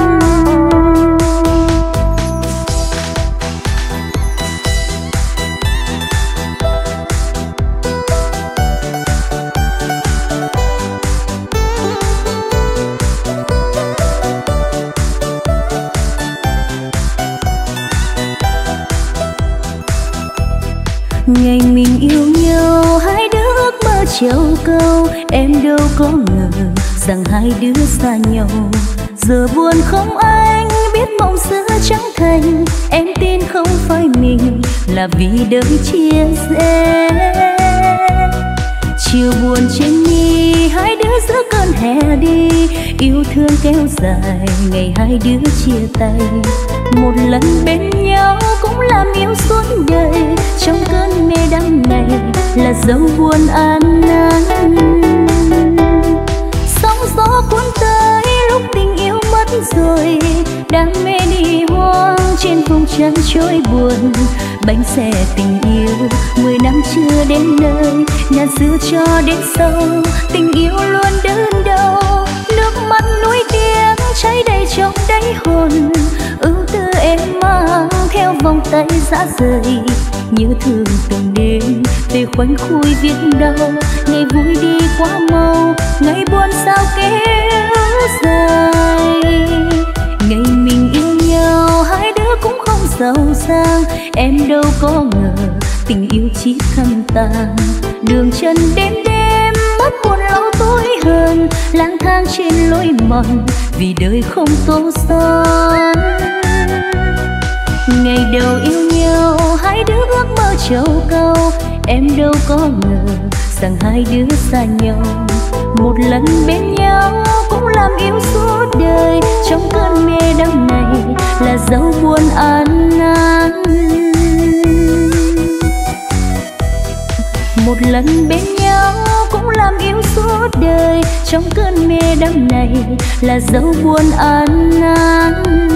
Ngày mình yêu nhau hai đứa ước mơ treo câu, em đâu có ngờ rằng hai đứa xa nhau. Giờ buồn không anh biết mộng xưa chẳng thành, em tin không phải mình là vì đời chia rẽ. Chiều buồn trên mi hai đứa giữa cơn hè đi, yêu thương kéo dài ngày hai đứa chia tay. Một lần bên nhau cũng làm yêu suốt đời, trong cơn mê đắm này là dấu buồn an nan. Sóng gió cuốn tới lúc tình yêu mất rồi, đam mê đi hoang trên vùng chân trôi buồn. Bánh xe tình yêu mười năm chưa đến nơi, ngàn xưa cho đến sau tình yêu luôn đơn đau. Nước mắt nuối tiếc cháy đầy trong đáy hồn, ưu tư em mang theo vòng tay dã rời. Nhớ thương từng đêm về khoảnh khuya viết đau, ngày vui đi quá mau, ngày buồn sao kéo dài. Ngày mình yêu nhau hai đứa cũng không giàu sang, em đâu có ngờ tình yêu chỉ khăn tàn. Đường chân đêm đêm mất buồn lâu tối hơn, lang thang trên lối mòn vì đời không tô son. Ngày đầu yêu nhau hai đứa ước mơ trầu câu, em đâu có ngờ rằng hai đứa xa nhau. Một lần bên nhau cũng làm yêu suốt đời, trong cơn mê đắm này là dấu buồn an nan. Một lần bên nhau cũng làm yêu suốt đời, trong cơn mê đắm này là dấu buồn an nan.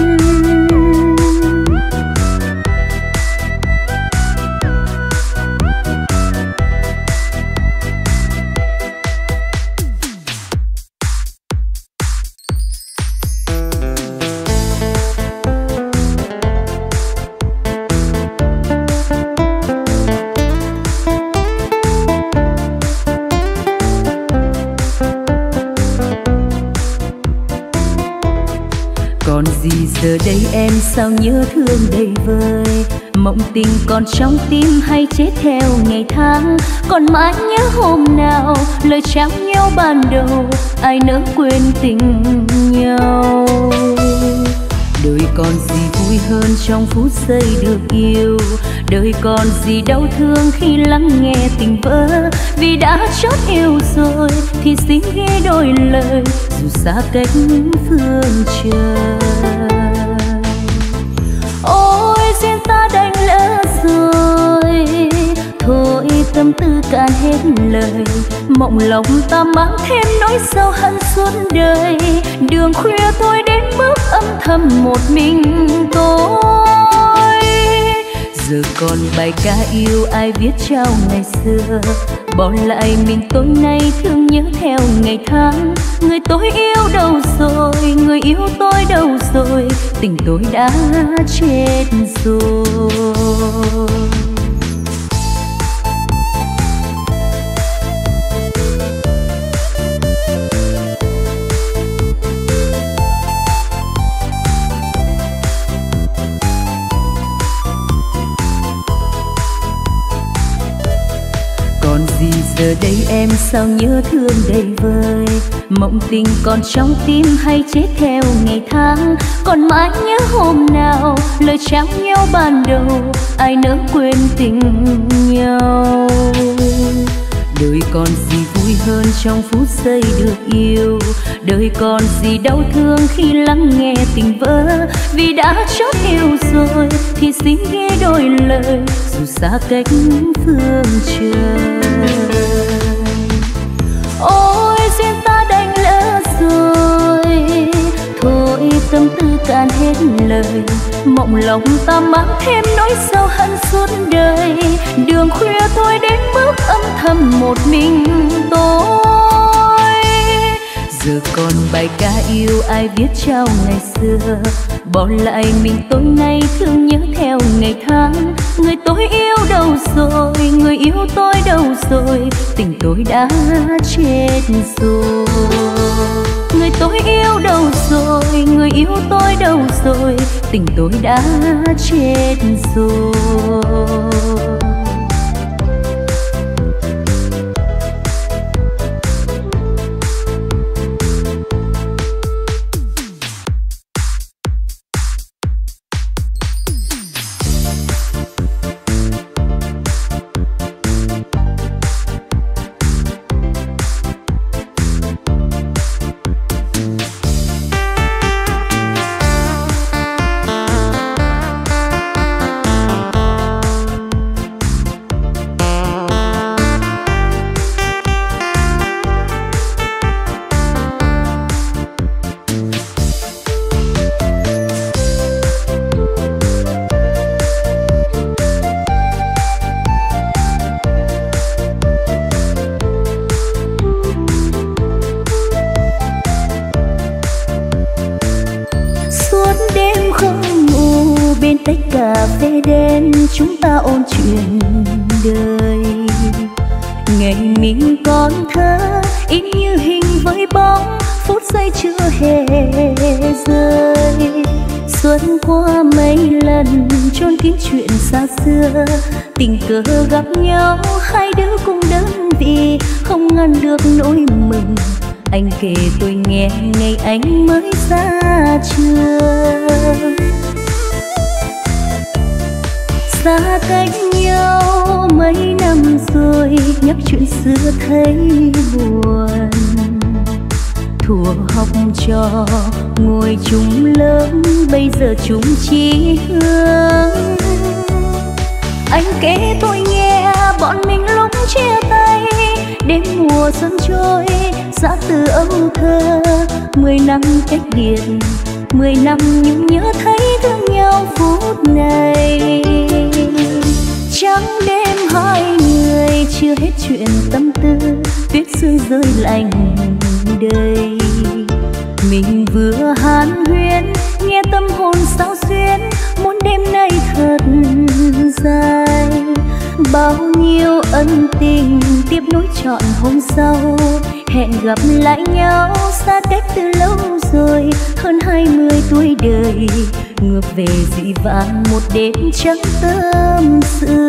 Giờ đây em sao nhớ thương đầy vơi, mộng tình còn trong tim hay chết theo ngày tháng. Còn mãi nhớ hôm nào lời trao nhau ban đầu, ai nỡ quên tình nhau. Đời còn gì vui hơn trong phút giây được yêu, đời còn gì đau thương khi lắng nghe tình vỡ. Vì đã chót yêu rồi thì xin ghi đôi lời, dù xa cách phương trời. Ôi duyên ta đành lỡ rồi, thôi tâm tư cạn hết lời. Mộng lòng ta mang thêm nỗi sâu hận suốt đời, đường khuya tôi đến bước âm thầm một mình tôi. Giờ còn bài ca yêu ai viết trao ngày xưa, bỏ lại mình tối nay thương nhớ theo ngày tháng. Người tôi yêu đâu rồi, người yêu tôi đâu rồi, tình tôi đã chết rồi. Giờ đây em sao nhớ thương đầy vơi, mộng tình còn trong tim hay chết theo ngày tháng. Còn mãi nhớ hôm nào lời trao nhau ban đầu, ai nỡ quên tình nhau. Đời còn gì vui hơn trong phút giây được yêu, đời còn gì đau thương khi lắng nghe tình vỡ. Vì đã chót yêu rồi thì xin ghi đôi lời, dù xa cách phương trời. Ôi duyên ta đành lỡ rồi, thôi tâm tư cạn hết lời. Mộng lòng ta mang thêm nỗi sâu hận suốt đời, đường khuya tôi đến bước âm thầm một mình tôi. Giờ còn bài ca yêu ai viết trao ngày xưa, bỏ lại mình tối nay thương nhớ theo ngày tháng. Người tôi yêu đâu rồi, người yêu tôi đâu rồi, tình tôi đã chết rồi. Người tôi yêu đâu rồi, người yêu tôi đâu rồi, tình tôi đã chết rồi. Chúng ta ôn chuyện đời, ngày mình còn thơ in như hình với bóng, phút giây chưa hề rơi. Xuân qua mấy lần chôn kín chuyện xa xưa, tình cờ gặp nhau hai đứa cùng đơn vị, không ngăn được nỗi mừng. Anh kể tôi nghe ngày anh mới ra trường, xa cách nhau mấy năm rồi, nhắc chuyện xưa thấy buồn. Thuở học trò ngồi chung lớp, bây giờ chung chí hướng. Anh kể tôi nghe bọn mình lúc chia tay đêm mùa xuân trôi giã từ âu thơ. Mười năm cách biệt, mười năm nhung nhớ thấy thương nhau phút này. Trắng đêm hai người chưa hết chuyện tâm tư, tuyết sương rơi lạnh đầy. Mình vừa hàn huyên nghe tâm hồn sao xuyến, muốn đêm nay thật dài. Bao nhiêu ân tình tiếp nối trọn hôm sau, hẹn gặp lại nhau xa cách từ lâu rồi. Hơn hai mươi tuổi đời ngược về dĩ vãng một đêm trắng tâm sự.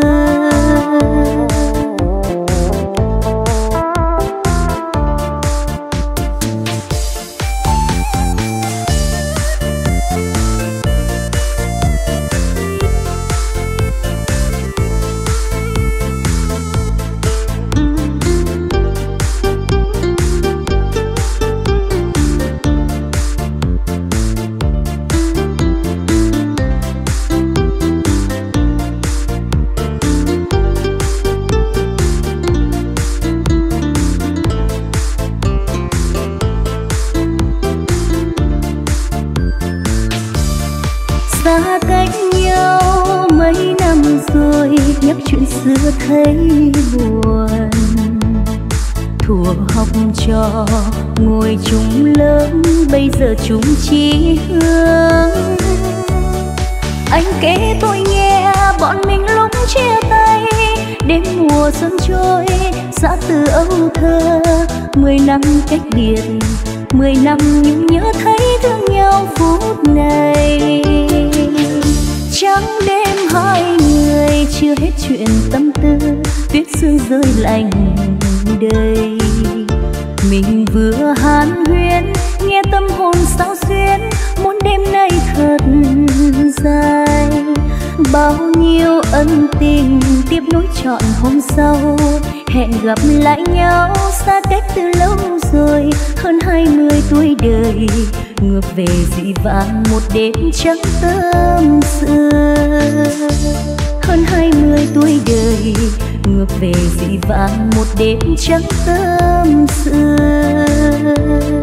Xa cách nhau mấy năm rồi, nhắc chuyện xưa thấy buồn. Thuở học trò ngồi chung lớp, bây giờ chúng chỉ hướng. Anh kể tôi nghe bọn mình lúc chia tay, đêm mùa xuân trôi giã từ âu thơ. Mười năm cách biệt, mười năm nhung nhớ thấy thương nhau phút này. Trắng đêm hai người chưa hết chuyện tâm tư, tuyết sương rơi lạnh đầy. Mình vừa hàn huyên nghe tâm hồn sao xuyến, muốn đêm nay thật dài. Bao nhiêu ân tình tiếp nối trọn hôm sau, hẹn gặp lại nhau xa cách từ lâu rồi. Hơn hai mươi tuổi đời ngược về dĩ vãng một đêm trắng tâm sự. Hơn hai mươi tuổi đời ngược về dĩ vãng một đêm trắng tâm sự.